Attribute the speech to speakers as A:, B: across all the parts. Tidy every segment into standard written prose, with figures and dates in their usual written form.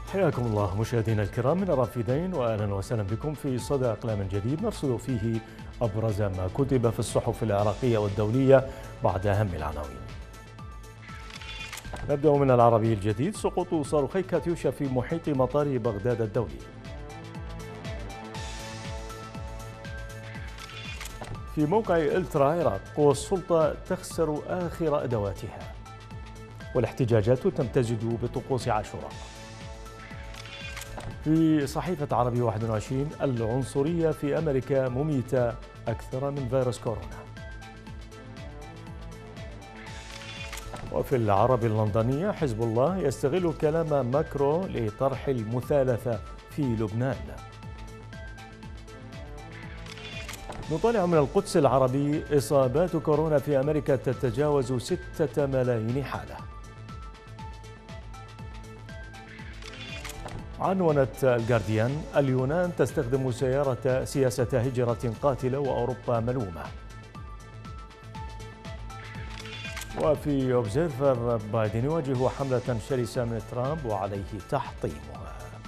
A: حياكم الله مشاهدينا الكرام من الرافدين، واهلا وسهلا بكم في صدى اقلام جديد نرصد فيه ابرز ما كتب في الصحف العراقيه والدوليه بعد اهم العناوين. نبدا من العربي الجديد: سقوط صاروخي كاتيوشا في محيط مطار بغداد الدولي. في موقع الترا عراق: قوى السلطه تخسر اخر ادواتها، والاحتجاجات تمتزج بطقوس عاشوراء. في صحيفة عربي 21: العنصرية في أمريكا مميتة أكثر من فيروس كورونا. وفي العربي اللندنية: حزب الله يستغل كلام ماكرو لطرح المثالثة في لبنان. نطالع من القدس العربي: إصابات كورونا في أمريكا تتجاوز 6 ملايين حالة. عنونت الجارديان: اليونان تستخدم سياسة هجرة قاتلة وأوروبا ملومة. وفي أوبزيرفر: بايدن يواجه حملة شرسة من ترامب وعليه تحطيمها.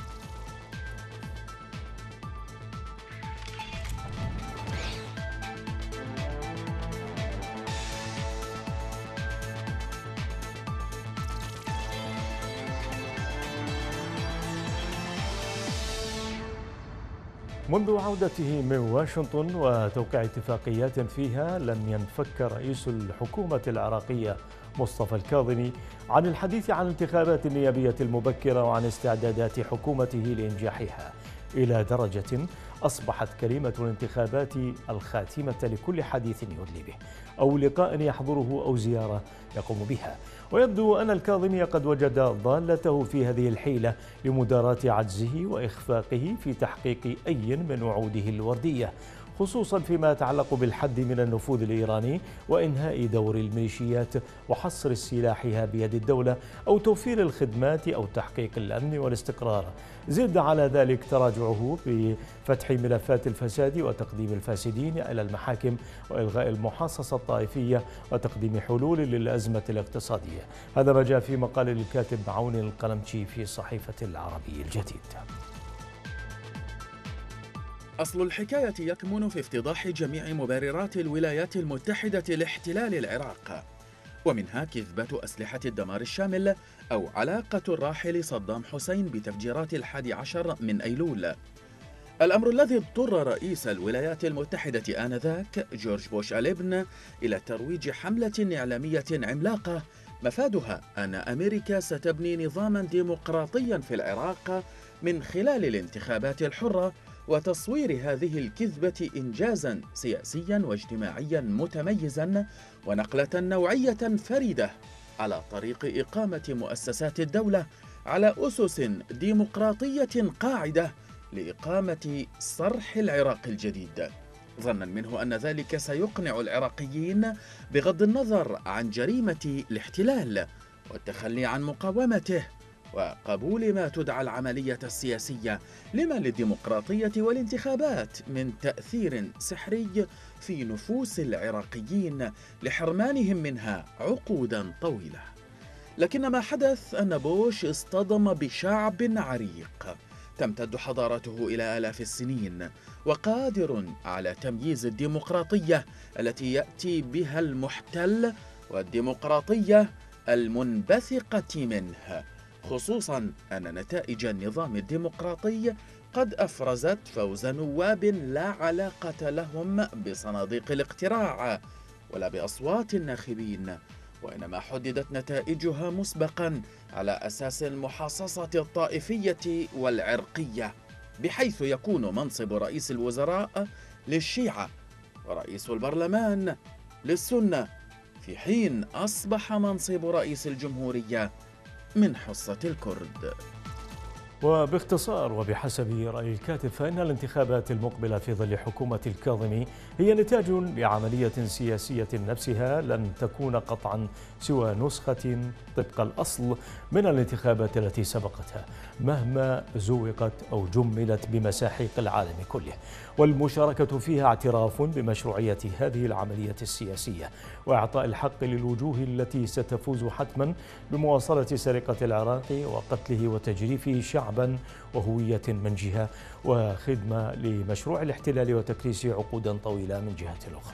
A: منذ عودته من واشنطن وتوقيع اتفاقيات فيها، لم ينفك رئيس الحكومة العراقية مصطفى الكاظمي عن الحديث عن الانتخابات النيابية المبكرة وعن استعدادات حكومته لإنجاحها، إلى درجة أصبحت كلمة الانتخابات الخاتمة لكل حديث يدلي به أو لقاء يحضره أو زيارة يقوم بها. ويبدو أن الكاظمي قد وجد ضالته في هذه الحيلة لمداراة عجزه وإخفاقه في تحقيق أي من وعوده الوردية، خصوصا فيما يتعلق بالحد من النفوذ الإيراني وإنهاء دور الميليشيات وحصر سلاحها بيد الدولة أو توفير الخدمات أو تحقيق الأمن والاستقرار. زد على ذلك تراجعه بفتح ملفات الفساد وتقديم الفاسدين إلى المحاكم وإلغاء المحاصصة الطائفية وتقديم حلول للأزمة الاقتصادية. هذا ما جاء في مقال الكاتب عون القلمشي في صحيفة العربي الجديد.
B: أصل الحكاية يكمن في افتضاح جميع مبررات الولايات المتحدة لاحتلال العراق، ومنها كذبة أسلحة الدمار الشامل أو علاقة الراحل صدام حسين بتفجيرات 11 من أيلول. الأمر الذي اضطر رئيس الولايات المتحدة آنذاك جورج بوش الابن إلى ترويج حملة إعلامية عملاقة مفادها أن أمريكا ستبني نظاما ديمقراطيا في العراق من خلال الانتخابات الحرة، وتصوير هذه الكذبة إنجازا سياسيا واجتماعيا متميزا ونقلة نوعية فريدة على طريق إقامة مؤسسات الدولة على أسس ديمقراطية قاعدة لإقامة صرح العراق الجديد، ظنا منه أن ذلك سيقنع العراقيين بغض النظر عن جريمة الاحتلال والتخلي عن مقاومته وقبول ما تدعى العملية السياسية لما للديمقراطية والانتخابات من تأثير سحري في نفوس العراقيين لحرمانهم منها عقودا طويلة. لكن ما حدث أن بوش اصطدم بشعب عريق تمتد حضارته إلى آلاف السنين، وقادر على تمييز الديمقراطية التي يأتي بها المحتل والديمقراطية المنبثقة منه، خصوصا أن نتائج النظام الديمقراطي قد أفرزت فوز نواب لا علاقة لهم بصناديق الاقتراع ولا بأصوات الناخبين، وإنما حددت نتائجها مسبقا على أساس المحاصصة الطائفية والعرقية، بحيث يكون منصب رئيس الوزراء للشيعة ورئيس البرلمان للسنة، في حين أصبح منصب رئيس الجمهورية من حصة الكرد.
A: وباختصار وبحسب رأي الكاتب، فإن الانتخابات المقبلة في ظل حكومة الكاظمي هي نتاج لعملية سياسية نفسها لن تكون قطعا سوى نسخة طبق الأصل من الانتخابات التي سبقتها، مهما زوقت أو جملت بمساحيق العالم كله، والمشاركة فيها اعتراف بمشروعية هذه العملية السياسية وإعطاء الحق للوجوه التي ستفوز حتما بمواصلة سرقة العراق وقتله وتجريفه شعبا شعبا وهوية من جهة، وخدمة لمشروع الاحتلال وتكريس عقودا طويلة من جهة أخرى.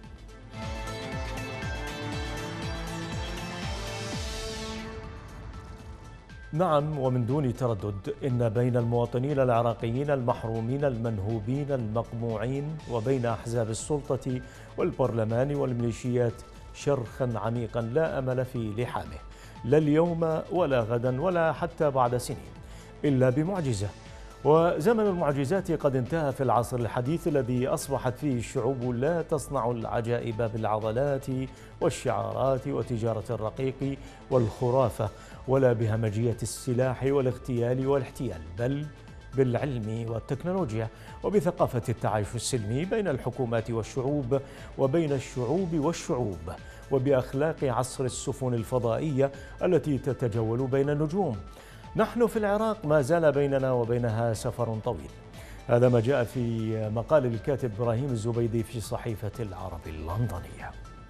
A: نعم، ومن دون تردد إن بين المواطنين العراقيين المحرومين المنهوبين المقموعين وبين أحزاب السلطة والبرلمان والميليشيات شرخا عميقا لا أمل في لحامه، لا اليوم ولا غدا ولا حتى بعد سنين، إلا بمعجزة. وزمن المعجزات قد انتهى في العصر الحديث الذي أصبحت فيه الشعوب لا تصنع العجائب بالعضلات والشعارات وتجارة الرقيق والخرافة، ولا بهمجية السلاح والاغتيال والاحتيال، بل بالعلم والتكنولوجيا وبثقافة التعايش السلمي بين الحكومات والشعوب وبين الشعوب والشعوب، وبأخلاق عصر السفن الفضائية التي تتجول بين النجوم. نحن في العراق ما زال بيننا وبينها سفر طويل. هذا ما جاء في مقال الكاتب إبراهيم الزبيدي في صحيفة العرب اللندنية.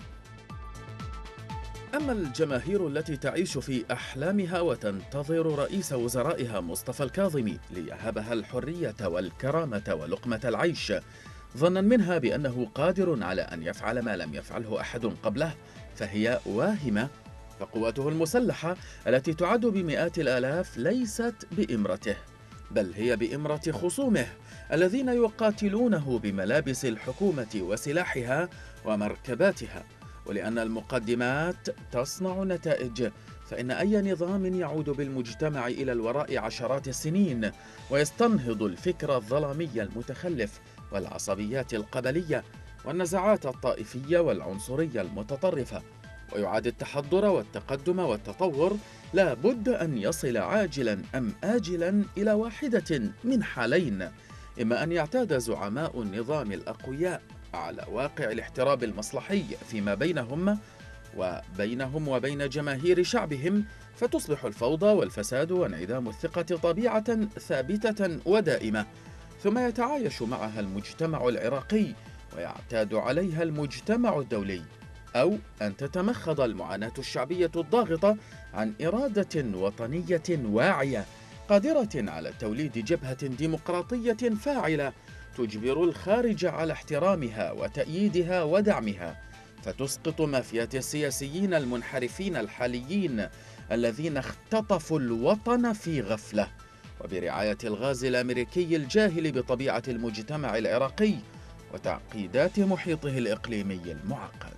B: أما الجماهير التي تعيش في أحلامها وتنتظر رئيس وزرائها مصطفى الكاظمي ليهبها الحرية والكرامة ولقمة العيش، ظنا منها بأنه قادر على أن يفعل ما لم يفعله أحد قبله، فهي واهمة. فقوته المسلحة التي تعد بمئات الآلاف ليست بإمرته، بل هي بإمرة خصومه الذين يقاتلونه بملابس الحكومة وسلاحها ومركباتها. ولأن المقدمات تصنع نتائج، فإن أي نظام يعود بالمجتمع إلى الوراء عشرات السنين ويستنهض الفكر الظلامي المتخلف والعصبيات القبلية والنزعات الطائفية والعنصرية المتطرفة، ويعاد التحضر والتقدم والتطور، لا بد أن يصل عاجلا أم آجلا إلى واحدة من حالين: إما أن يعتاد زعماء النظام الأقوياء على واقع الاحتراب المصلحي فيما بينهم وبين جماهير شعبهم، فتصبح الفوضى والفساد وانعدام الثقة طبيعة ثابتة ودائمة، ثم يتعايش معها المجتمع العراقي ويعتاد عليها المجتمع الدولي، أو أن تتمخض المعاناة الشعبية الضاغطة عن إرادة وطنية واعية قادرة على توليد جبهة ديمقراطية فاعلة تجبر الخارج على احترامها وتأييدها ودعمها، فتسقط مافيات السياسيين المنحرفين الحاليين الذين اختطفوا الوطن في غفلة وبرعاية الغاز الأمريكي الجاهل بطبيعة المجتمع العراقي وتعقيدات محيطه الإقليمي المعقد.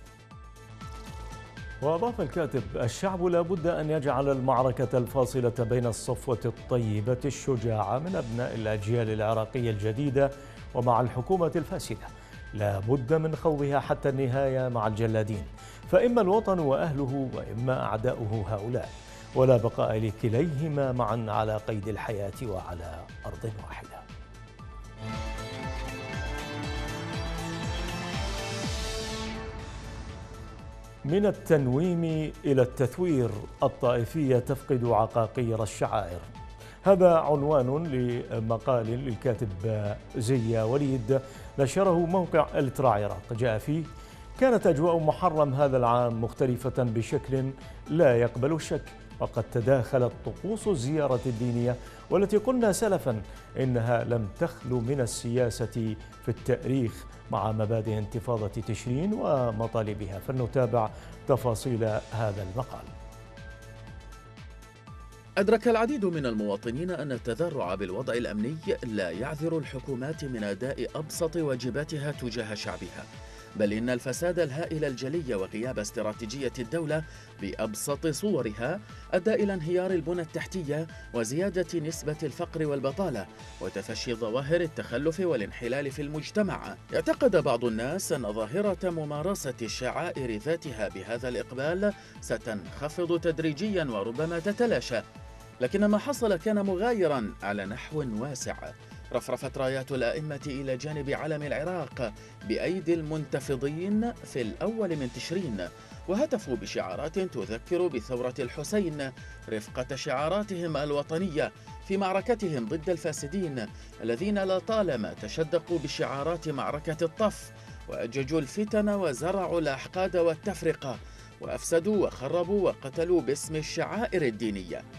A: وأضاف الكاتب: الشعب لا بد أن يجعل المعركة الفاصلة بين الصفوة الطيبة الشجاعة من أبناء الأجيال العراقية الجديدة ومع الحكومة الفاسدة، لا بد من خوضها حتى النهاية مع الجلادين، فإما الوطن وأهله وإما أعداؤه هؤلاء، ولا بقاء لكليهما معا على قيد الحياة وعلى أرض واحدة. من التنويم إلى التثوير، الطائفية تفقد عقاقير الشعائر. هذا عنوان لمقال للكاتب زيا وليد نشره موقع الترا عراق، جاء فيه: كانت أجواء محرم هذا العام مختلفة بشكل لا يقبل الشك، وقد تداخلت طقوس الزيارة الدينية والتي قلنا سلفا إنها لم تخلو من السياسة في التاريخ مع مبادئ انتفاضة تشرين ومطالبها. فلنتابع تفاصيل هذا المقال.
B: أدرك العديد من المواطنين أن التذرع بالوضع الأمني لا يعذر الحكومات من أداء أبسط واجباتها تجاه شعبها، بل إن الفساد الهائل الجلي وغياب استراتيجية الدولة بأبسط صورها أدى إلى انهيار البنى التحتية وزيادة نسبة الفقر والبطالة وتفشي ظواهر التخلف والانحلال في المجتمع. اعتقد بعض الناس أن ظاهرة ممارسة الشعائر ذاتها بهذا الإقبال ستنخفض تدريجيا وربما تتلاشى، لكن ما حصل كان مغايرا على نحو واسع. رفرفت رايات الأئمة إلى جانب علم العراق بأيدي المنتفضين في الأول من تشرين، وهتفوا بشعارات تذكر بثورة الحسين رفقة شعاراتهم الوطنية في معركتهم ضد الفاسدين الذين لطالما تشدقوا بشعارات معركة الطف وأججوا الفتن وزرعوا الأحقاد والتفرقة وأفسدوا وخربوا وقتلوا باسم الشعائر الدينية.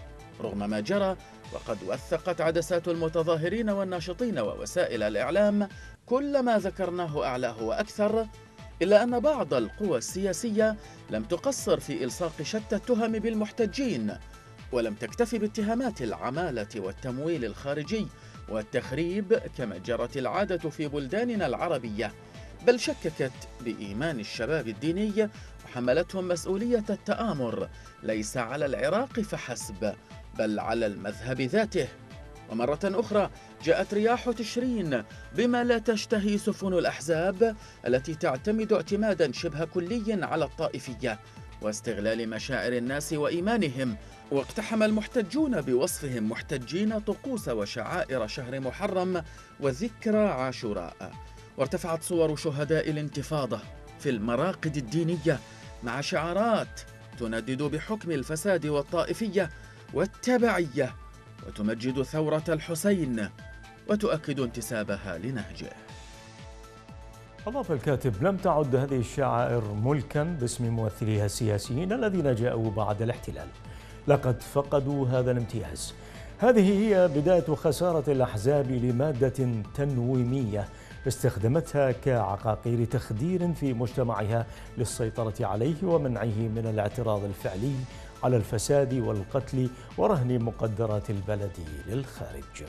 B: رغم ما جرى، وقد وثقت عدسات المتظاهرين والناشطين ووسائل الإعلام كل ما ذكرناه أعلاه وأكثر، إلا أن بعض القوى السياسية لم تقصر في إلصاق شتى التهم بالمحتجين، ولم تكتف باتهامات العمالة والتمويل الخارجي والتخريب كما جرت العادة في بلداننا العربية، بل شككت بإيمان الشباب الديني وحملتهم مسؤولية التآمر ليس على العراق فحسب بل على المذهب ذاته. ومرة أخرى جاءت رياح تشرين بما لا تشتهي سفن الأحزاب التي تعتمد اعتمادا شبه كلي على الطائفية واستغلال مشاعر الناس وإيمانهم، واقتحم المحتجون بوصفهم محتجين طقوس وشعائر شهر محرم وذكرى عاشوراء، وارتفعت صور شهداء الانتفاضة في المراقد الدينية مع شعارات تندد بحكم الفساد والطائفية والتبعية وتمجد ثورة الحسين وتؤكد انتسابها لنهجه.
A: أضاف الكاتب: لم تعد هذه الشعائر ملكا باسم ممثليها السياسيين الذين جاءوا بعد الاحتلال، لقد فقدوا هذا الامتياز. هذه هي بداية خسارة الأحزاب لمادة تنويمية استخدمتها كعقاقير تخدير في مجتمعها للسيطرة عليه ومنعه من الاعتراض الفعلي على الفساد والقتل ورهن مقدرات البلد للخارج.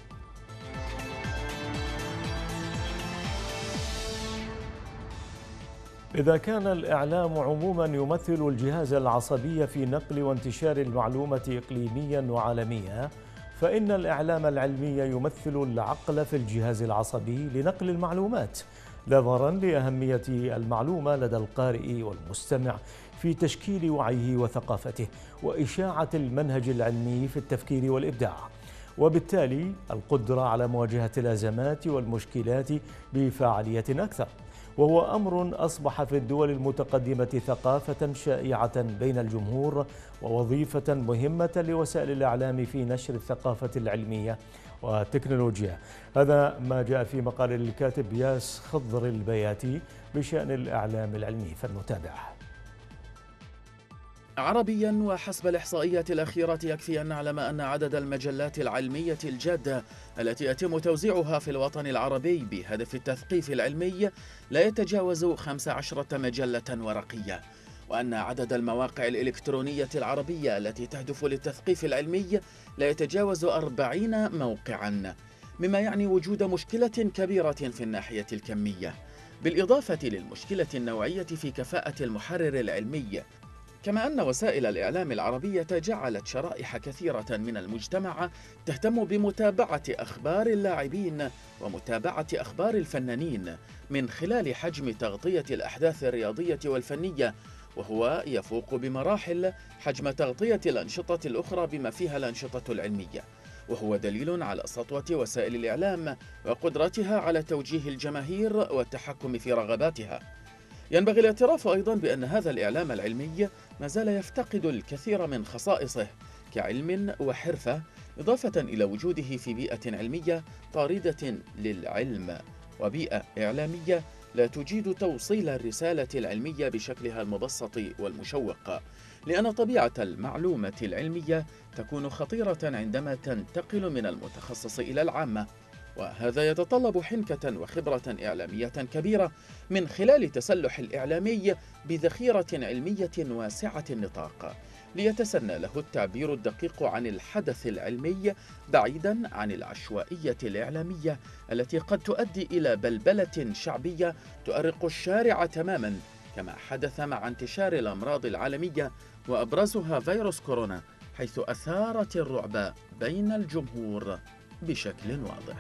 A: إذا كان الإعلام عموما يمثل الجهاز العصبي في نقل وانتشار المعلومة إقليميا وعالميا، فإن الإعلام العلمي يمثل العقل في الجهاز العصبي لنقل المعلومات، نظرا لأهمية المعلومة لدى القارئ والمستمع في تشكيل وعيه وثقافته وإشاعة المنهج العلمي في التفكير والإبداع، وبالتالي القدرة على مواجهة الأزمات والمشكلات بفاعلية أكثر، وهو أمر أصبح في الدول المتقدمة ثقافة شائعة بين الجمهور ووظيفة مهمة لوسائل الإعلام في نشر الثقافة العلمية والتكنولوجيا. هذا ما جاء في مقال الكاتب ياس خضر البياتي بشأن الإعلام العلمي، فلنتابع.
B: عربيا، وحسب الإحصائيات الأخيرة يكفي أن نعلم أن عدد المجلات العلمية الجادة التي يتم توزيعها في الوطن العربي بهدف التثقيف العلمي لا يتجاوز 15 مجلة ورقية، وأن عدد المواقع الإلكترونية العربية التي تهدف للتثقيف العلمي لا يتجاوز 40 موقعا، مما يعني وجود مشكلة كبيرة في الناحية الكمية، بالإضافة للمشكلة النوعية في كفاءة المحرر العلمي. كما أن وسائل الإعلام العربية جعلت شرائح كثيرة من المجتمع تهتم بمتابعة أخبار اللاعبين ومتابعة أخبار الفنانين من خلال حجم تغطية الأحداث الرياضية والفنية، وهو يفوق بمراحل حجم تغطية الأنشطة الأخرى بما فيها الأنشطة العلمية، وهو دليل على سطوة وسائل الإعلام وقدرتها على توجيه الجماهير والتحكم في رغباتها. ينبغي الاعتراف أيضا بأن هذا الإعلام العلمي ما زال يفتقد الكثير من خصائصه كعلم وحرفة، إضافة إلى وجوده في بيئة علمية طاردة للعلم وبيئة إعلامية لا تجيد توصيل الرسالة العلمية بشكلها المبسط والمشوق، لأن طبيعة المعلومة العلمية تكون خطيرة عندما تنتقل من المتخصص إلى العامة، وهذا يتطلب حنكة وخبرة إعلامية كبيرة من خلال تسلح الإعلامي بذخيرة علمية واسعة النطاق ليتسنى له التعبير الدقيق عن الحدث العلمي بعيدا عن العشوائية الإعلامية التي قد تؤدي إلى بلبلة شعبية تؤرق الشارع تماما، كما حدث مع انتشار الأمراض العالمية وأبرزها فيروس كورونا، حيث أثارت الرعب بين الجمهور بشكل واضح.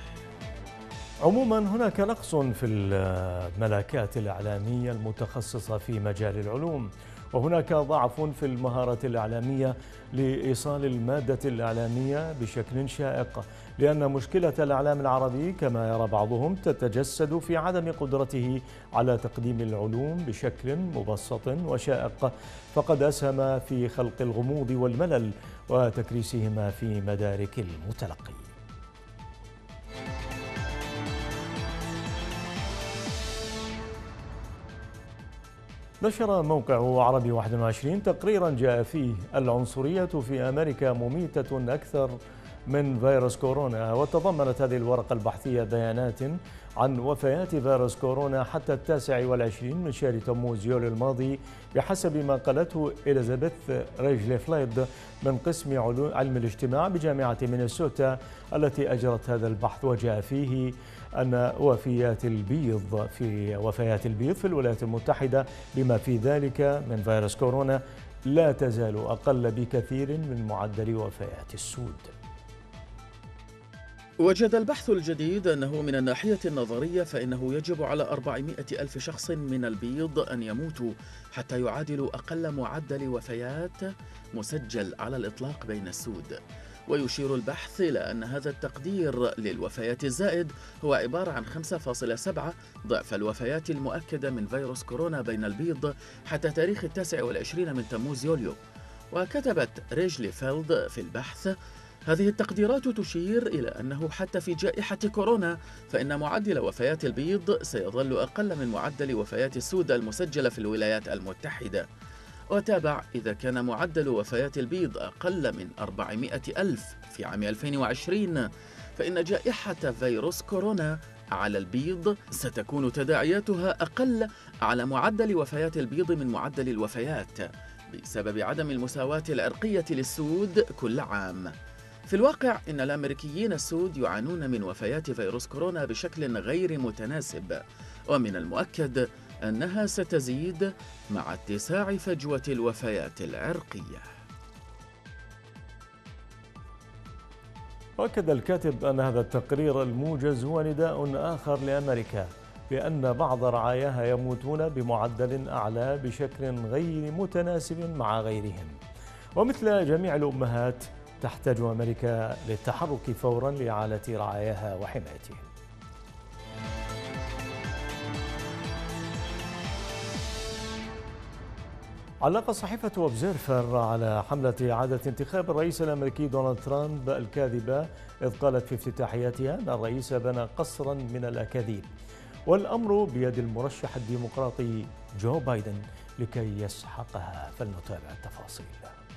A: عموما هناك نقص في الملكات الإعلامية المتخصصة في مجال العلوم، وهناك ضعف في المهارة الإعلامية لإيصال المادة الإعلامية بشكل شائق، لأن مشكلة الإعلام العربي كما يرى بعضهم تتجسد في عدم قدرته على تقديم العلوم بشكل مبسط وشائق، فقد أسهم في خلق الغموض والملل وتكريسهما في مدارك المتلقي. نشر موقع عربي 21 تقريرا جاء فيه العنصرية في أمريكا مميتة أكثر من فيروس كورونا، وتضمنت هذه الورقة البحثية بيانات عن وفيات فيروس كورونا حتى 29 من شهر تموز يوليو الماضي، بحسب ما قالته إليزابيث ريجليفليد من قسم علم الاجتماع بجامعة مينيسوتا التي أجرت هذا البحث. وجاء فيه أن وفيات البيض في الولايات المتحدة بما في ذلك من فيروس كورونا لا تزال أقل بكثير من معدل وفيات السود.
B: وجد البحث الجديد أنه من الناحية النظرية فإنه يجب على 400 ألف شخص من البيض أن يموتوا حتى يعادلوا أقل معدل وفيات مسجل على الإطلاق بين السود. ويشير البحث إلى أن هذا التقدير للوفيات الزائد هو عبارة عن 5.7 ضعف الوفيات المؤكدة من فيروس كورونا بين البيض حتى تاريخ 29 من تموز يوليو. وكتبت ريجليفيلد في البحث: هذه التقديرات تشير إلى أنه حتى في جائحة كورونا فإن معدل وفيات البيض سيظل أقل من معدل وفيات السود المسجلة في الولايات المتحدة. وتابع: إذا كان معدل وفيات البيض أقل من 400 ألف في عام 2020 فإن جائحة فيروس كورونا على البيض ستكون تداعياتها أقل على معدل وفيات البيض من معدل الوفيات بسبب عدم المساواة العرقية للسود كل عام. في الواقع إن الأمريكيين السود يعانون من وفيات فيروس كورونا بشكل غير متناسب، ومن المؤكد أنها ستزيد مع اتساع فجوة الوفيات العرقية.
A: وأكد الكاتب أن هذا التقرير الموجز هو نداء آخر لأمريكا بأن بعض رعاياها يموتون بمعدل أعلى بشكل غير متناسب مع غيرهم، ومثل جميع الأمهات تحتاج أمريكا للتحرك فورا لإعالة رعاياها وحمايتهم. علق صحيفة أوبزيرفر على حملة إعادة انتخاب الرئيس الأمريكي دونالد ترامب الكاذبة، إذ قالت في افتتاحيتها أن الرئيس بنى قصرا من الأكاذيب والأمر بيد المرشح الديمقراطي جو بايدن لكي يسحقها. فلنتابع التفاصيل.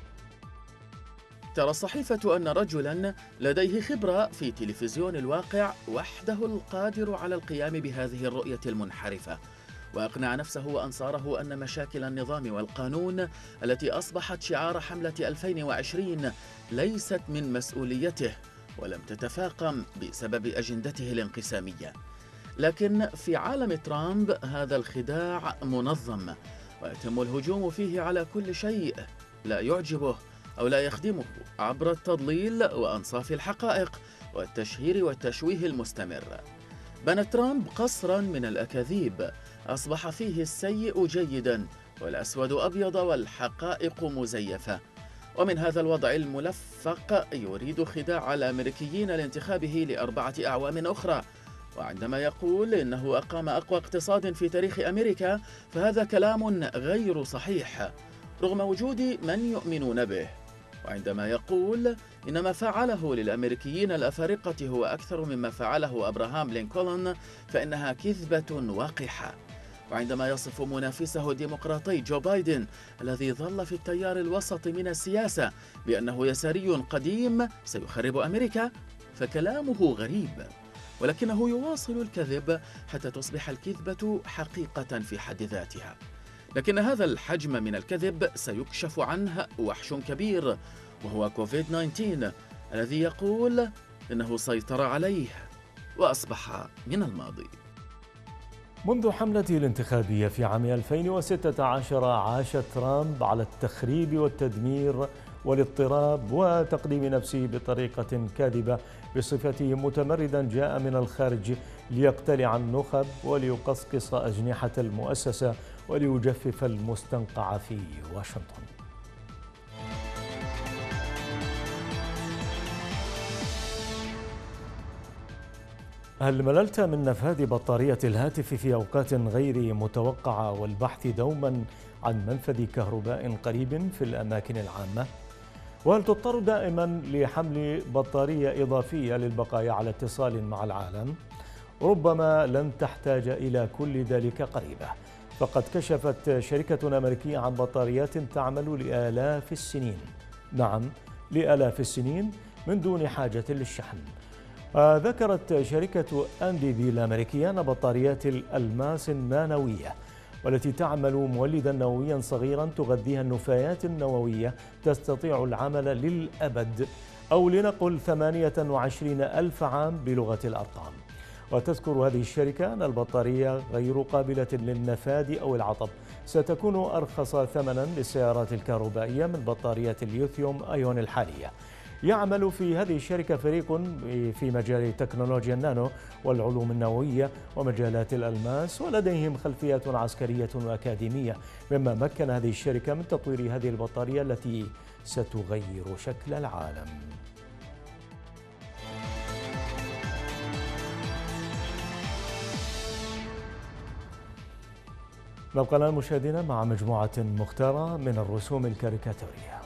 B: ترى الصحيفة أن رجلا لديه خبرة في تلفزيون الواقع وحده القادر على القيام بهذه الرؤية المنحرفة، وأقنع نفسه وأنصاره أن مشاكل النظام والقانون التي أصبحت شعار حملة 2020 ليست من مسؤوليته ولم تتفاقم بسبب أجندته الانقسامية. لكن في عالم ترامب هذا الخداع منظم، ويتم الهجوم فيه على كل شيء لا يعجبه أو لا يخدمه عبر التضليل وأنصاف الحقائق والتشهير والتشويه المستمر. بنى ترامب قصرا من الأكاذيب أصبح فيه السيء جيدا والأسود أبيض والحقائق مزيفة، ومن هذا الوضع الملفق يريد خداع الأمريكيين لانتخابه ل4 أعوام أخرى. وعندما يقول إنه أقام أقوى اقتصاد في تاريخ أمريكا فهذا كلام غير صحيح رغم وجود من يؤمنون به. وعندما يقول إن ما فعله للأمريكيين الأفارقة هو أكثر مما فعله أبراهام لينكولن فإنها كذبة وقحة. وعندما يصف منافسه الديمقراطي جو بايدن الذي ظل في التيار الوسط من السياسة بأنه يساري قديم سيخرب أمريكا فكلامه غريب، ولكنه يواصل الكذب حتى تصبح الكذبة حقيقة في حد ذاتها. لكن هذا الحجم من الكذب سيكشف عنه وحش كبير وهو كوفيد-19 الذي يقول إنه سيطر عليه وأصبح من الماضي.
A: منذ حملته الانتخابية في عام 2016 عاش ترامب على التخريب والتدمير والاضطراب وتقديم نفسه بطريقة كاذبة بصفته متمردا جاء من الخارج ليقتلع النخب وليقصقص أجنحة المؤسسة وليجفف المستنقع في واشنطن. هل مللت من نفاذ بطارية الهاتف في أوقات غير متوقعة والبحث دوما عن منفذ كهرباء قريب في الأماكن العامة؟ وهل تضطر دائما لحمل بطارية إضافية للبقاء على اتصال مع العالم؟ ربما لن تحتاج إلى كل ذلك قريبة، فقد كشفت شركة أمريكية عن بطاريات تعمل لآلاف السنين، نعم لآلاف السنين من دون حاجة للشحن. ذكرت شركة أنديفي الأمريكية أن بطاريات الألماس النانوية والتي تعمل مولدا نوويا صغيرا تغذيها النفايات النووية تستطيع العمل للأبد، أو لنقل 28 ألف عام بلغة الأرقام. وتذكر هذه الشركة أن البطارية غير قابلة للنفاد أو العطب، ستكون أرخص ثمنا للسيارات الكهربائية من بطاريات الليثيوم أيون الحالية. يعمل في هذه الشركة فريق في مجال تكنولوجيا النانو والعلوم النووية ومجالات الألماس، ولديهم خلفيات عسكرية وأكاديمية، مما مكن هذه الشركة من تطوير هذه البطارية التي ستغير شكل العالم. نبقى الآن مشاهدينا مع مجموعة مختارة من الرسوم الكاريكاتورية.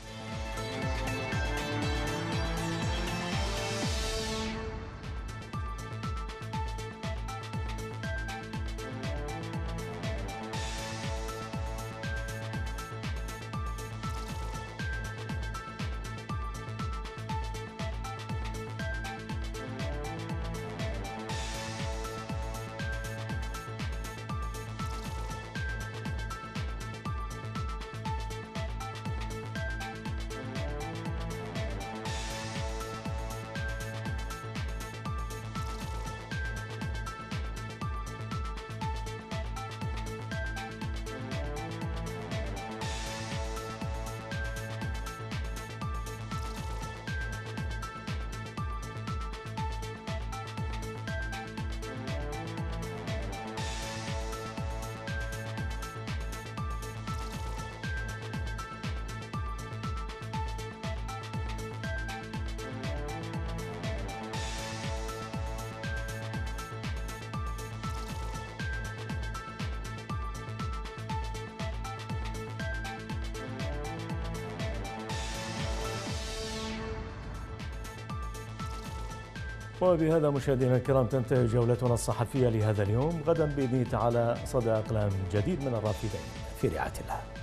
A: وبهذا مشاهدينا الكرام تنتهي جولتنا الصحفية لهذا اليوم. غدا بإذن تعالى صدى أقلام جديد من الرافدين، في رعاية الله.